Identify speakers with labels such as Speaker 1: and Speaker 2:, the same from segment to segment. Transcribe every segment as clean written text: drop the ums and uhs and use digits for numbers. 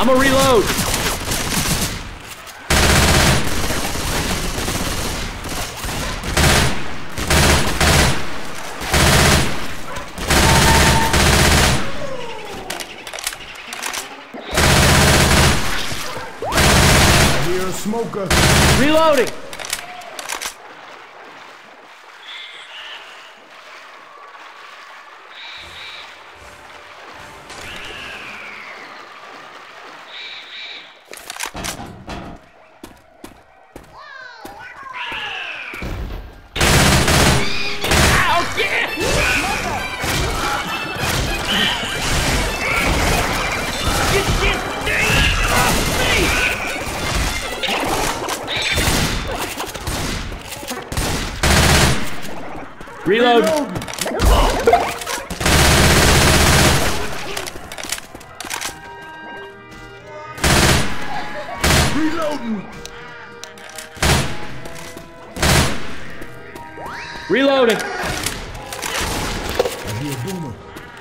Speaker 1: I'm gonna reload.
Speaker 2: I hear a smoker.
Speaker 1: Reloading. Reload.
Speaker 2: Reloading.
Speaker 1: Reloading.
Speaker 2: I hear a boomer.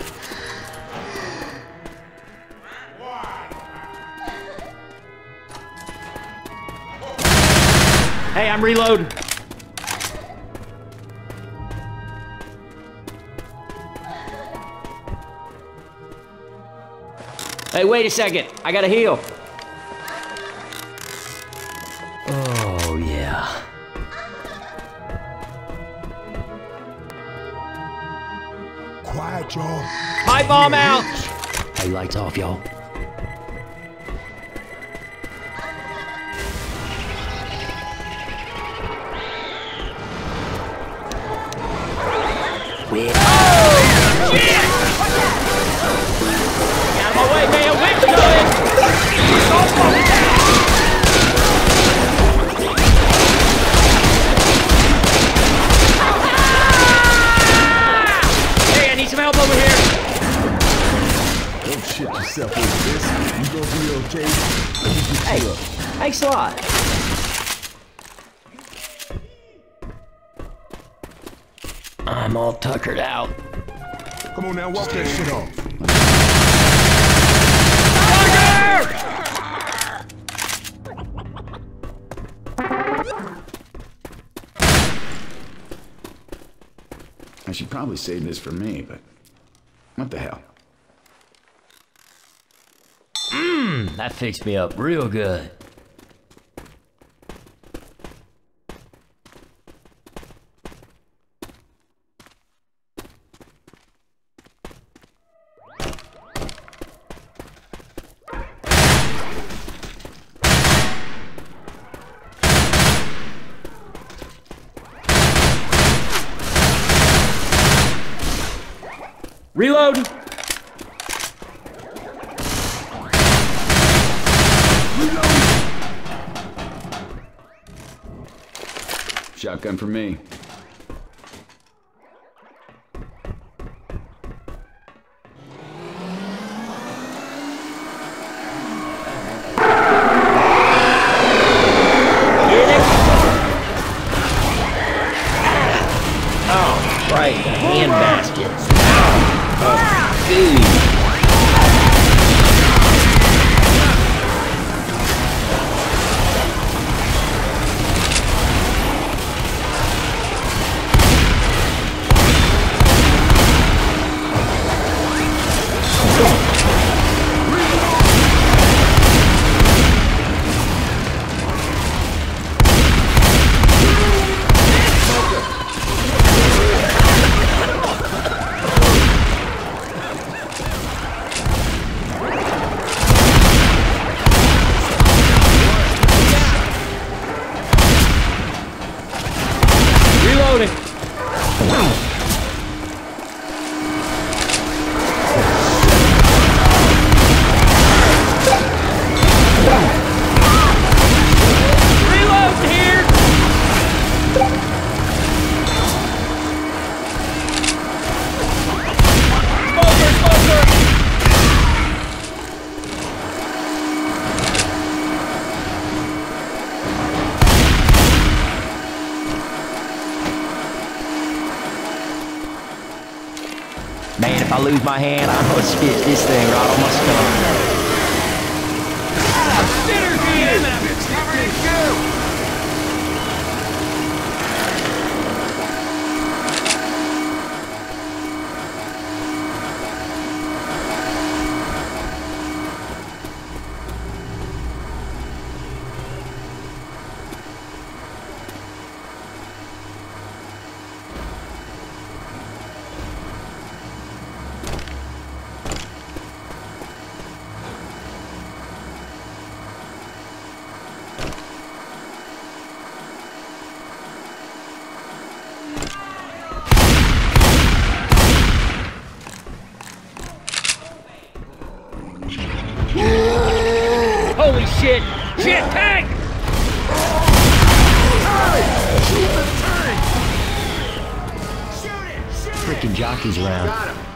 Speaker 1: Hey, I'm reloading. Hey, wait a second. I gotta heal. Oh, yeah.
Speaker 2: Quiet, y'all.
Speaker 1: Pipe bomb out.
Speaker 3: Hey, lights off, y'all.
Speaker 1: Oh, shit! Get out of my way, man. Whip's coming. Hey, I need some help over here.
Speaker 2: Don't shit yourself over this. You gonna be okay? Let me get
Speaker 1: Hey,
Speaker 2: you up.
Speaker 1: thanks a lot. I'm all tuckered out.
Speaker 2: Come on now, walk that shit off.
Speaker 4: I should probably save this for me, but what the hell?
Speaker 1: That fixed me up real good. Reload!
Speaker 4: Shotgun for me.
Speaker 1: Oh, right, the hand baskets. Oh, dude. Man, if I lose my hand, I'm gonna spit this thing right on my stomach. shit! Shit, tank!
Speaker 3: Freaking jockeys around.
Speaker 4: Got him.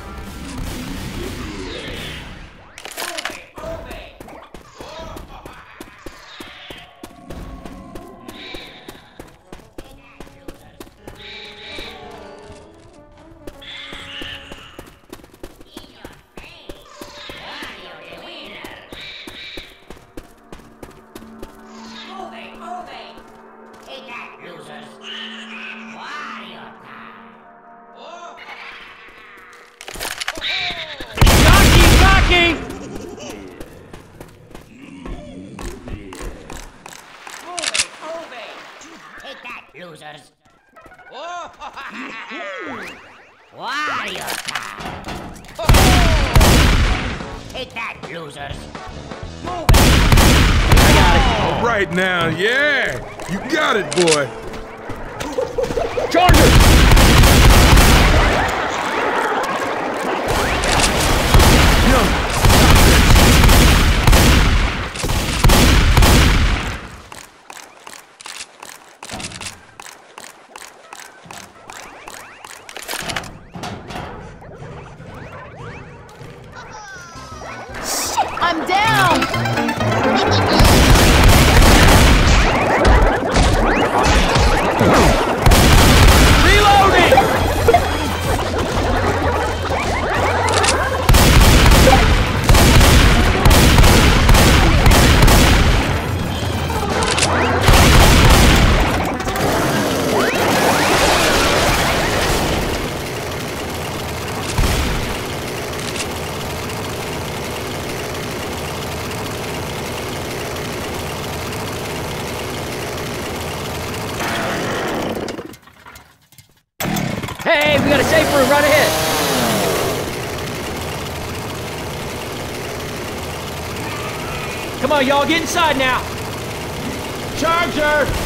Speaker 5: Losers. Wario time. Take that, losers. Move it.
Speaker 2: All right now, yeah. You got it, boy.
Speaker 1: Charger!
Speaker 6: I'm down!
Speaker 1: Reloading! Hey, we got a safe room right ahead. Come on, y'all, get inside now. Charger!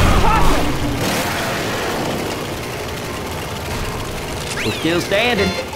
Speaker 1: We're still standing.